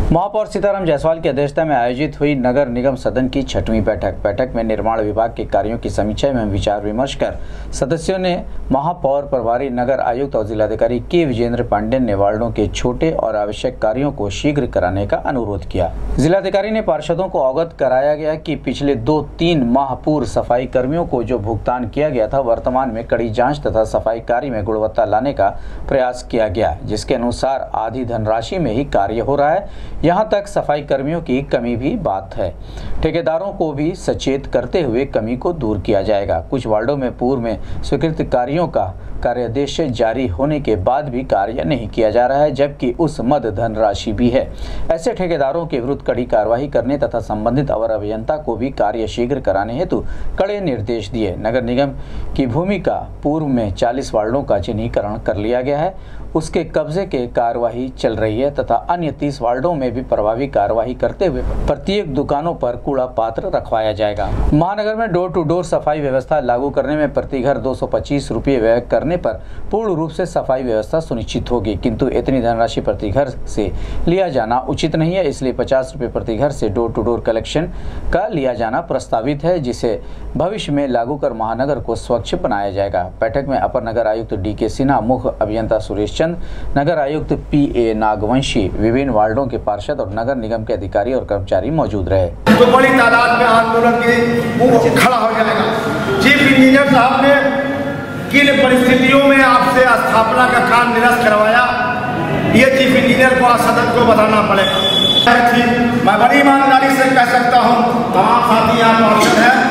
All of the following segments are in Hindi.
महापौर सीताराम जायसवाल की अध्यक्षता में आयोजित हुई नगर निगम सदन की 6वीं बैठक में निर्माण विभाग के कार्यों की समीक्षा एवं विचार विमर्श कर सदस्यों ने महापौर प्रभारी नगर आयुक्त और जिलाधिकारी के विजेंद्र पांडेय ने वार्डों के छोटे और आवश्यक कार्यों को शीघ्र कराने का अनुरोध किया। जिलाधिकारी ने पार्षदों को अवगत कराया गया कि पिछले 2-3 माह पूर्व सफाई कर्मियों को जो भुगतान किया गया था, वर्तमान में कड़ी जाँच तथा सफाई कार्य में गुणवत्ता लाने का प्रयास किया गया, जिसके अनुसार आधी धनराशि में ही कार्य हो रहा है। यहाँ तक सफाई कर्मियों की कमी भी बात है। ठेकेदारों को भी सचेत करते हुए कमी को दूर किया जाएगा। कुछ वार्डों में पूर्व में स्वीकृत कार्यों का कार्यादेश जारी होने के बाद भी कार्य नहीं किया जा रहा है, जबकि उस मद धनराशि भी है। ऐसे ठेकेदारों के विरुद्ध कड़ी कार्रवाई करने तथा संबंधित अवर अभियंता को भी कार्य शीघ्र कराने हेतु कड़े निर्देश दिए। नगर निगम की भूमि का पूर्व में 40 वार्डों का चिन्हीकरण कर लिया गया है, उसके कब्जे के कार्यवाही चल रही है तथा अन्य 30 वार्डों में भी प्रभावी कार्यवाही करते हुए प्रत्येक दुकानों पर कूड़ा पात्र रखवाया जाएगा। महानगर में डोर टू डोर सफाई व्यवस्था लागू करने में प्रति घर 225 रुपये व्यय करने पर पूर्ण रूप से सफाई व्यवस्था सुनिश्चित होगी, किंतु इतनी धनराशि प्रति घर से लिया जाना उचित नहीं है। इसलिए 50 रुपये प्रति घर से डोर टू डोर कलेक्शन का लिया जाना प्रस्तावित है, जिसे भविष्य में लागू कर महानगर को स्वच्छ बनाया जाएगा। बैठक में अपर नगर आयुक्त DK सिन्हा, मुख्य अभियंता सुरेश चंद, नगर आयुक्त PA नागवंशी, विभिन्न वार्डों के पार्षद और नगर निगम के अधिकारी और कर्मचारी मौजूद रहे। तो बड़ी तादाद में आंदोलन के खड़ा हो जाएगा। चीफ इंजीनियर साहब ने किन परिस्थितियों में आपसे स्थापना का काम निरस्त करवाया, ये चीफ इंजीनियर को सदन को बताना पड़ेगा। मैं बड़ी ईमानदारी से कह सकता हूँ, तमाम साथी यहाँ मौजूद हैं,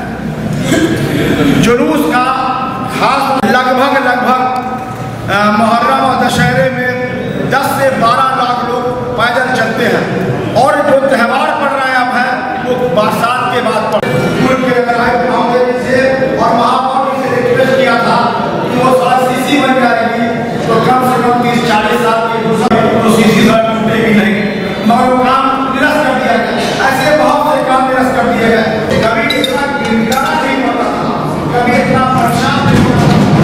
जुलूस का खास लगभग मुहर्रम और दशहरे में 10 से 12 लाख लोग पैदल चलते हैं, और जो त्यौहार पड़ रहे हैं अब है वो बरसात के बाद और महापौर से रिक्वेस्ट किया था कि वो सड़क सीसी बन जाएगी तो कम से कम 30-40 साल की सीसी सड़क टूटेगी नहीं, मगर वो काम निरस्त कर दिया गया। ऐसे बहुत से काम निरस्त कर दिए गए। कभी इतना गिरना नहीं पड़ता था, कभी इतना परेशान नहीं होता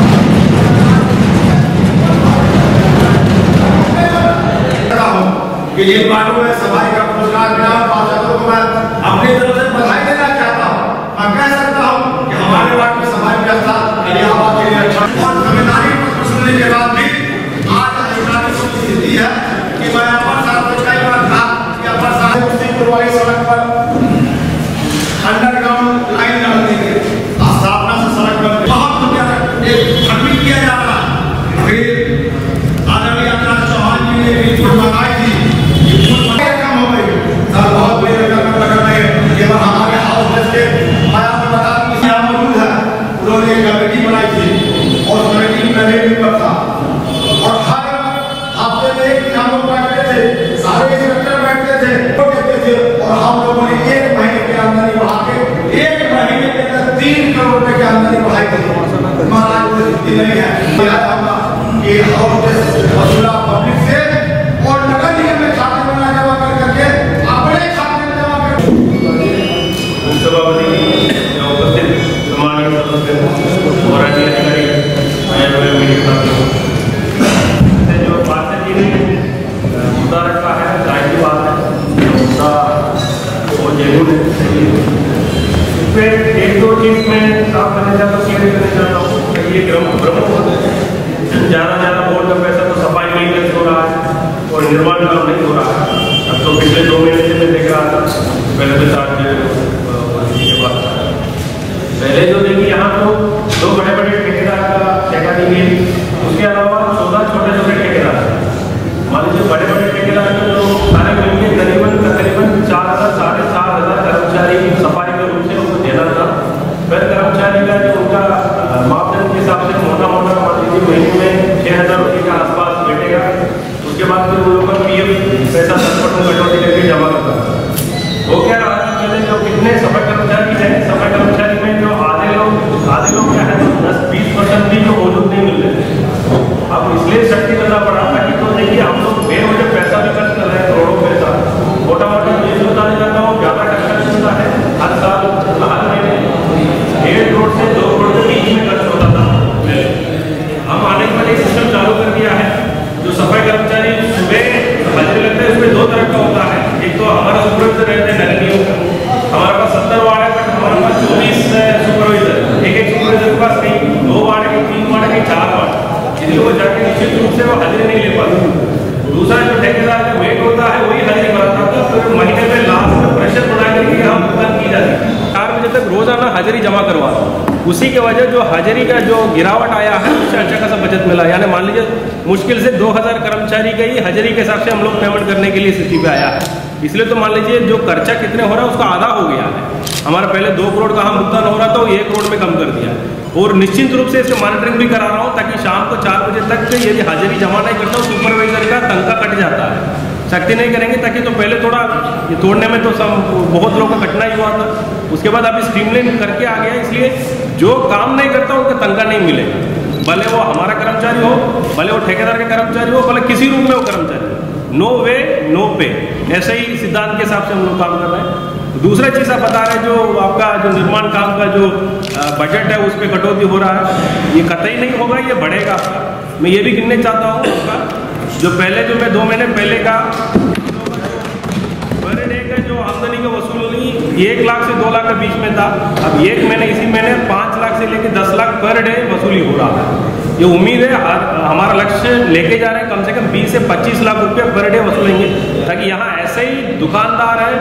कि ये वार्डों में सफाई का रोजगार मिला। पार्षदों को मैं अपनी तरफ से बधाई देना चाहता हूँ। मैं कह सकता हूँ कि हमारे वार्ड में सफाई व्यवस्था इलाहाबाद के लिए अच्छा और जिम्मेदारी सुनने के बाद भी आज अधिकारी को स्थिति है कि मैं अपर साहब से कई बार कहा कि अपर साहब मुफ्तीपुर वाली सड़क पर अंडरग्राउंड लाइन डाल देंगे, स्थापना से सड़क पर बहुत भ्रमित किया जा रहा है। फिर आदरणीय आचार्य चौहान जी ने भी मंगाई थी, बहुत बड़ी रकम लग रही है। केवल हमारे हाउस के मैं आपको बता दूं कि यहाँ मौजूद है, उन्होंने एक कमेटी बनाई थी और कमेटी में मैं भी था, और हर हफ्ते में एक दिन हम लोग बैठते थे, सारे इंस्पेक्टर बैठते थे, कहते थे, और हम लोगों ने 1 महीने की आमदनी बढ़ा के 1 महीने के अंदर 3 करोड़ रुपए की आमदनी बढ़ाई थी। महाराज को स्थिति नहीं है कि हाउस वसूला पब्लिक से और नगर निगम में खाते में जमा कर करके अपने खाते में जमा कर। सभापति उपस्थित सम्मानित सदस्य और अन्य अधिकारी जो पार्षद जी ने मुद्दा रखा है, जाहिर की बात है, मुद्दा वो जरूर है। इसमें 1-2 चीज में साफ करना चाहता हूँ, क्लियर करना चाहता हूँ। ये ज़्यादा बोर्ड का पैसा तो सफाई मेंटेनेंस हो रहा है और निर्माण काम नहीं हो रहा है। अब तो पिछले 2 महीने से मैं देख रहा था, पहले तो 4 के बाद पहले जो देखिए यहाँ तो 2 बड़े ठेकेदार का ठेका देंगे, उसके अलावा 14 छोटे ठेकेदार। मान लीजिए बड़े ठेकेदार के जो सारे मिलकर तकरीबन 4,000-4,500 कर्मचारी सफाई के रूप से उनको देना था। फिर कर्मचारी का जो उनका मापदंड के हिसाब से मोटा मान लीजिए महीने में 6,000 रुपये के आसपास बैठेगा। उसके बाद फिर वो लोग का PF पैसा उसी के वजह जो हाजिरी का जो गिरावट आया है उससे अच्छा खासा बचत मिला। यानी मान लीजिए मुश्किल से 2000 कर्मचारी का ही हाजिरी के हिसाब से हम लोग पेमेंट करने के लिए स्थिति पे आया है। इसलिए तो मान लीजिए जो खर्चा कितने हो रहा है उसका आधा हो गया है। हमारा पहले 2 करोड़ का हम भुगतान हो रहा था, वो 1 करोड़ में कम कर दिया। और निश्चित रूप से इसके मॉनिटरिंग भी करा रहा हूँ ताकि शाम को 4 बजे तक यदि हाजिरी जमा नहीं करता हूँ सुपरवाइजर का तनख्वाह कट जाता है। सख्ती नहीं करेंगे ताकि तो पहले थोड़ा ये तोड़ने में तो सब बहुत लोगों का कठिनाई हुआ था, उसके बाद अभी स्ट्रीमलाइन करके आ गया। इसलिए जो काम नहीं करता उनका तनख्वाह नहीं मिलेगा, भले वो हमारा कर्मचारी हो, भले वो ठेकेदार का कर्मचारी हो, भले किसी रूप में वो कर्मचारी हो। नो वे नो पे, ऐसे ही सिद्धांत के हिसाब से हम लोग काम कर रहे हैं। दूसरा चीज़ आप बता रहे हैं जो आपका जो निर्माण काम का जो बजट है उस पर कटौती हो रहा है, ये कतई नहीं होगा, ये बढ़ेगा आपका। मैं ये भी गिनने चाहता हूँ आपका जो पहले जो मैं 2 महीने पहले का पर डे का जो आमदनी का वसूली 1 लाख से 2 लाख के बीच में था, अब एक महीने इसी महीने 5 लाख से लेकर 10 लाख पर डे वसूली हो रहा है। ये उम्मीद है हमारा लक्ष्य लेके जा रहे हैं कम से कम 20 से 25 लाख रुपये पर डे वसूलेंगे, ताकि यहाँ ऐसे ही दुकानदार है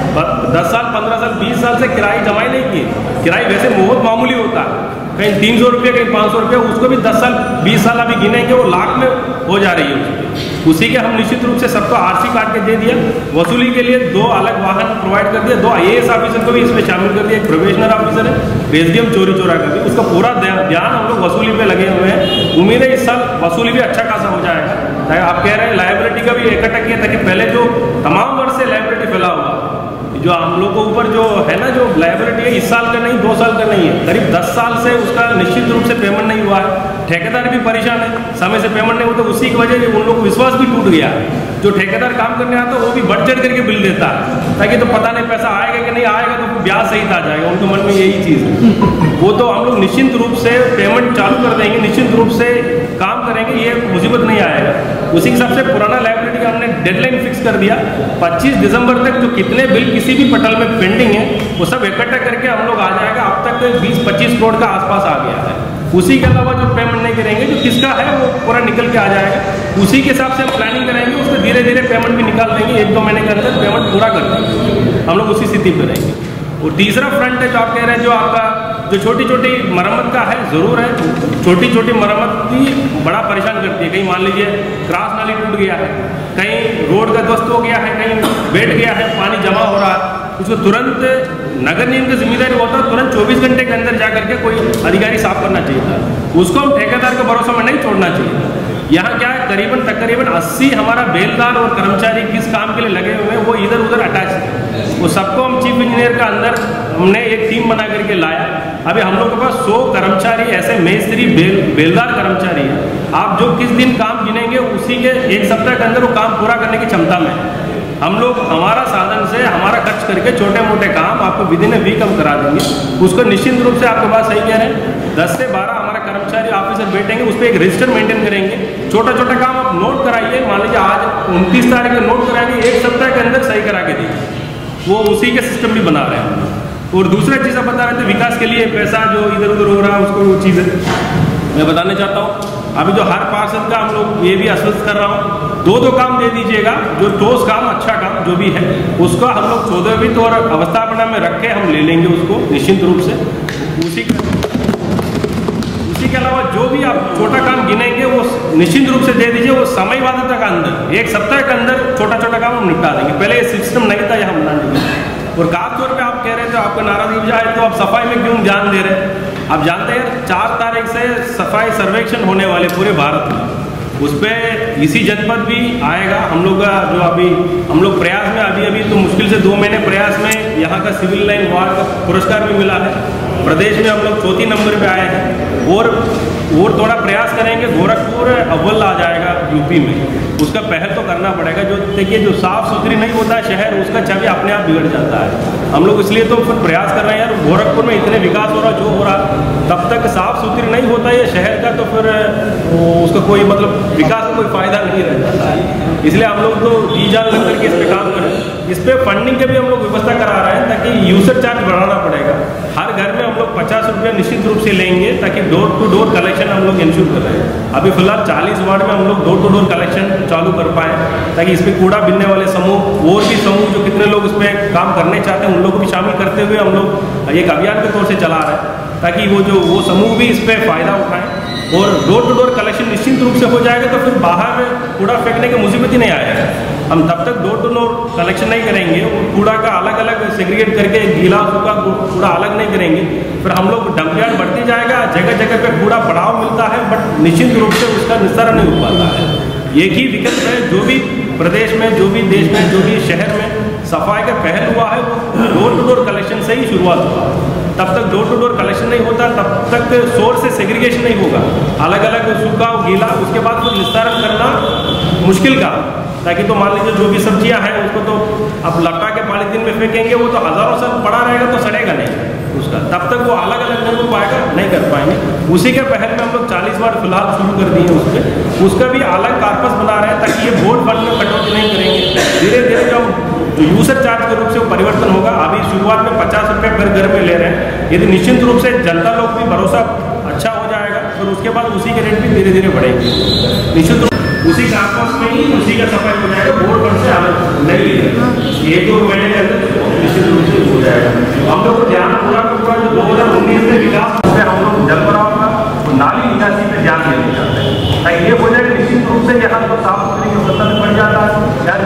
10 साल 15 साल 20 साल से किराए जमा ही नहीं किए। किराए वैसे बहुत मामूली होता है, कहीं 300 रुपये कहीं 500 रुपये, उसको भी 10 साल 20 साल अभी गिनेंगे वो लाख में हो जा रही है। उसी के हम निश्चित रूप से सबको आरसी काट के दे दिया। वसूली के लिए 2 अलग वाहन प्रोवाइड कर दिया, 2 IAS ऑफिसर को भी इसमें शामिल कर दिया, एक प्रोबेशनर ऑफिसर है, रेजिडियम चोरी चोरा कर दिया। उसका पूरा ध्यान हम लोग वसूली पे लगे हुए हैं। उम्मीद है इस साल वसूली भी अच्छा खासा हो जाएगा। आप कह रहे हैं लाइबिलिटी का भी इकट्ठा किया ताकि पहले जो तमाम वर्ष से लाइबिलिटी फैला हुआ जो हम लोग को ऊपर जो है ना जो लाइबिलिटी है इस साल का नहीं 2 साल का नहीं है, करीब 10 साल से उसका निश्चित रूप से पेमेंट नहीं हुआ है। ठेकेदार भी परेशान है, समय से पेमेंट नहीं होता, उसी की वजह से उन लोग को विश्वास भी टूट गया है। जो ठेकेदार काम करने आता है वो भी बढ़ चढ़ करके बिल देता है ताकि तो पता नहीं पैसा आएगा कि नहीं आएगा, तो ब्याज सहित आ जाएगा। उनके मन में यही चीज़ है। वो तो हम लोग निश्चिंत रूप से पेमेंट चालू कर देंगे, निश्चित रूप से काम करेंगे, ये मुसीबत नहीं आएगा। उसी के हिसाब से पुराना लाइबिलिटी का हमने डेडलाइन फिक्स कर दिया 25 दिसंबर तक जो कितने बिल किसी भी पटल में पेंडिंग है वो सब इकट्ठा करके हम लोग आ जाएगा। अब तक 20-25 करोड़ का आसपास आ गया है। उसी के अलावा जो पेमेंट नहीं करेंगे जो किसका है वो पूरा निकल के आ जाएगा। उसी के हिसाब से हम प्लानिंग करेंगे, उसको धीरे धीरे पेमेंट भी निकाल देंगे, 1-2 महीने के अंदर पेमेंट पूरा कर देंगे। हम लोग उसी स्थिति पर रहेंगे। और तीसरा फ्रंट है जो आप कह रहे हैं जो आपका जो छोटी छोटी मरम्मत का है, ज़रूर है। छोटी छोटी मरम्मत भी बड़ा परेशान करती है। कहीं मान लीजिए क्रॉस नाली टूट गया है, कहीं रोड का ध्वस्त हो गया है, कहीं बैठ गया है, पानी जमा हो रहा है, उसको तुरंत नगर निगम की जिम्मेदारी होता है तुरंत 24 घंटे के अंदर जा करके कोई अधिकारी साफ करना चाहिए था। उसको हम ठेकेदार के भरोसे में नहीं छोड़ना चाहिए। यहाँ क्या है तकरीबन 80 हमारा बेलदार और कर्मचारी किस काम के लिए लगे हुए हैं वो इधर उधर अटैच है। वो सबको हम चीफ इंजीनियर का अंदर हमने एक टीम बना करके लाया। अभी हम लोग के पास 100 कर्मचारी ऐसे मेस्त्री बेलदार कर्मचारी है। आप जो किस दिन काम गिनेंगे उसी के 1 सप्ताह के अंदर वो काम पूरा करने की क्षमता में है। हम लोग हमारा साधन से हमारा खर्च करके छोटे मोटे काम आपको विदिन वीक हम करा देंगे। उसको निश्चित रूप से आपके पास सही कह रहे हैं 10 से 12 हमारा कर्मचारी ऑफिसर बैठेंगे, उस पर एक रजिस्टर मेंटेन करेंगे। छोटा छोटा काम आप नोट कराइए, मान लीजिए आज 29 तारीख को नोट कराएंगे, 1 सप्ताह के अंदर सही करा के देंगे। वो उसी के सिस्टम भी बना रहे हैं। और दूसरा चीज़ आप बता रहे थे विकास के लिए पैसा जो इधर उधर हो रहा है उसको वो चीज़ें मैं बताना चाहता हूँ। अभी जो हर पार्षद का हम लोग ये भी आश्वस्त कर रहा हूँ 2-2 काम दे दीजिएगा, जो ठोस काम अच्छा काम जो भी है उसका हम लोग 14 वित्त और अवस्थापना में रख के हम ले लेंगे उसको निश्चित रूप से। उसी के अलावा जो भी आप छोटा काम गिनेंगे वो निश्चित रूप से दे दीजिए। वो समय बाध्यता के अंदर 1 सप्ताह के अंदर छोटा छोटा काम हम निपटा देंगे। पहले ये सिस्टम नहीं था यहाँ बनाने के। और खास तौर पे आप कह रहे थे आपका नाराजगी जाए तो आप सफाई में क्यों ध्यान दे रहे हैं। आप जानते हैं 4 तारीख से सफाई सर्वेक्षण होने वाले पूरे भारत में, उस पर इसी जनपद भी आएगा। हम लोग का जो अभी हम लोग प्रयास में अभी तो मुश्किल से 2 महीने प्रयास में यहाँ का सिविल लाइन वार्ड का पुरस्कार भी मिला है। प्रदेश में हम लोग 4थी नंबर पे आए हैं और थोड़ा प्रयास करेंगे गोरखपुर अव्वल आ जाएगा यूपी में। उसका पहल तो करना पड़ेगा। जो देखिए जो साफ़ सुथरी नहीं होता है शहर उसका छवि अपने आप बिगड़ जाता है। हम लोग इसलिए तो फिर प्रयास कर रहे हैं यार, गोरखपुर में इतने विकास हो रहा जो हो रहा तब तक साफ़ सुथरी नहीं होता है शहर का तो फिर उसका कोई मतलब विकास का कोई फ़ायदा नहीं रह जाता है। इसलिए हम लोग तो जी जान लग करके इस पर काम करें। इस पर फंडिंग की भी हम लोग व्यवस्था करा रहे हैं ताकि यूजर चार्ज बढ़ाना पड़ेगा। हर घर में हम लोग 50 रुपये निश्चित रूप से लेंगे ताकि डोर टू डोर कलेक्शन हम लोग इंश्योर कर रहे हैं। अभी फिलहाल 40 वार्ड में हम लोग डोर टू डोर कलेक्शन चालू कर पाएँ ताकि इस पर कूड़ा बिनने वाले समूह और भी समूह जो कितने लोग इस पर काम करने चाहते हैं उन लोग को भी शामिल करते हुए हम लोग एक अभियान के तौर से चला रहे हैं। ताकि वो समूह भी इस पर फ़ायदा उठाएं। और डोर टू डोर कलेक्शन निश्चित रूप से हो जाएगा तो फिर बाहर कूड़ा फेंकने की मुसीबत ही नहीं आएगा। हम तब तक डोर टू डोर कलेक्शन नहीं करेंगे, कूड़ा का अलग अलग सेग्रीगेट करके गीला सूखा कूड़ा अलग नहीं करेंगे, फिर हम लोग डंप यार्ड बढ़ती जाएगा, जगह जगह पे कूड़ा पड़ाव मिलता है, बट निश्चित रूप से उसका निस्तारण नहीं हो पाता है। एक ही विकल्प है, जो भी प्रदेश में, जो भी देश में, जो भी शहर में सफाई का पहल हुआ है वो डोर टू डोर कलेक्शन से ही शुरुआत हुआ। तब तक डोर टू डोर कलेक्शन नहीं होता, तब तक सोर्स से सेग्रीगेशन नहीं होगा, अलग अलग सूखा गीला, उसके बाद फिर निस्तारण करना मुश्किल का। ताकि तो मान लीजिए जो भी सब्जियां हैं उसको तो अब लटा के पॉलीथीन में फेंकेंगे, वो तो हज़ारों साल पड़ा रहेगा तो सड़ेगा नहीं उसका, तब तक वो अलग अलग नहीं हो पाएगा, नहीं कर पाएंगे। उसी के पहल में हम लोग 40 वाट फिलहाल शुरू कर दिए उस पर, उसका भी अलग कार्पस बना रहे हैं ताकि ये बोर्ड फंड में कटौती नहीं करेंगे। धीरे धीरे जो यूजर चार्ज के रूप से परिवर्तन होगा, अभी शुरुआत में 50 रुपये पर घर में ले रहे हैं, यदि निश्चित रूप से जनता लोग भी भरोसा अच्छा हो जाएगा, फिर उसके बाद उसी के रेट भी धीरे धीरे बढ़ेंगे। निश्चित रूप उसी कार्पस में ही उसी का सफाई हो जाएगा, बोर्ड फंड से अलग नहीं लेगा, 1-2 महीने के अंदर निश्चित रूप से हो जाएगा। हम लोग को ध्यान पूरा जो 2019 में विकास से हम लोग जल भराव का तो नाली निकासी पे ध्यान देने जाते हैं, ताकि ये हो जाएगा निश्चित रूप से यहाँ तो साफ सुथरी की व्यवस्था में बढ़ जाता है।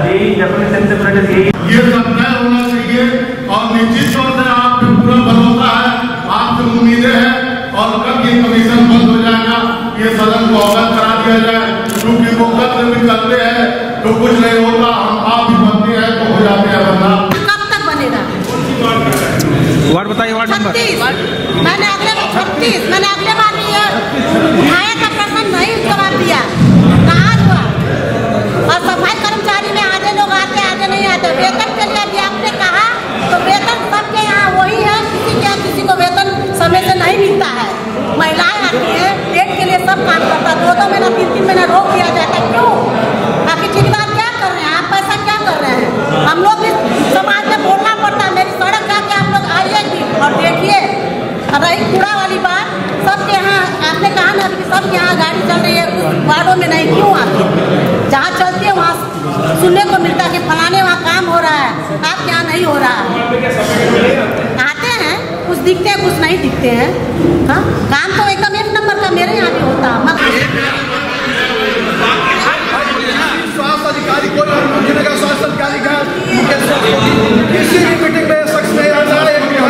ये सब तय होना चाहिए और निश्चित तौर से आप पे पूरा भरोसा है, आपसे उम्मीदें हैं, और कब ये कमीशन बंद हो जाएगा ये सदन को अवगत करा दिया जाए, क्योंकि वो कब्र भी करते हैं तो कुछ नहीं होता, हम आप भी बनते हैं तो हो जाते हैं, वरना कब तक बनेगा? वार्ड बताइए, वार्ड नंबर 36। मैंने अगले बार भी उठाया था प्रश्न, नहीं जवाब दिया, कहाँ हुआ? और सफाई कर्मचारी में आधे लोग आते आधे नहीं आते। वेतन के लिए भी आपने कहा तो वेतन सबके यहाँ वही है, किसी को वेतन समय से नहीं मिलता है। महिलाएं आती हैं, पेट के लिए सब काम करता है, 2-2 महीना 3-3 महीना रोक दिया जाता है, क्यों? बाकी ठेकेदार क्या कर रहे हैं, आप पैसा क्या कर रहे हैं? हम लोग भी समाज में बोलना पड़ता है, मेरी सड़क जाके आप लोग आइए और देखिए। रही कूड़ा वाली बात, सबके यहाँ आपने कहा ना कि सबके यहाँ गाड़ी चल रही है, उस वार्डों में नहीं, क्यों आती? जहाँ चलती है वहाँ सुनने को मिलता है कि फलाने वहाँ काम हो रहा है, आपके यहाँ नहीं हो रहा है। आते हैं, कुछ दिखते हैं कुछ नहीं दिखते हैं। हाँ, काम तो एकदम 1 नंबर का मेरे यहाँ भी होता है। स्वास्थ्य अधिकारी को स्वास्थ्य अधिकारी का किसी भी मीटिंग में शख्स नहीं आ रहा है,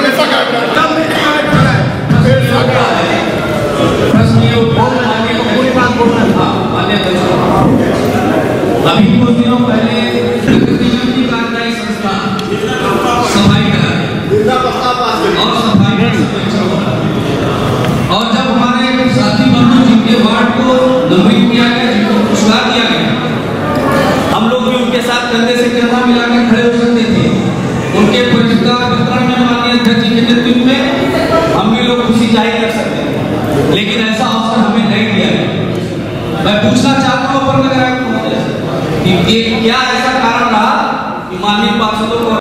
अभी कुछ दिनों पहले की कार्यदायी संस्था सफाई कराई और सफाई और जब हमारे साथी बंधु जिनके वार्ड को नवीन किया गया, जिनको पुरस्कार दिया गया, हम लोग भी उनके साथ कंधे से कंधा मिला के खड़े हो सकते थे। उनके पुरस्कार वितरण में माननीय अध्यक्ष जी के नेतृत्व में हम भी लोग खुशी जाहिर कर सकते हैं, लेकिन ऐसा अवसर हमें नहीं दिया गया। मैं पूछना चाहता हूँ अपर नगर आयुक्त महोदय कि क्या ऐसा कारण रहा कि माननीय पार्षदों को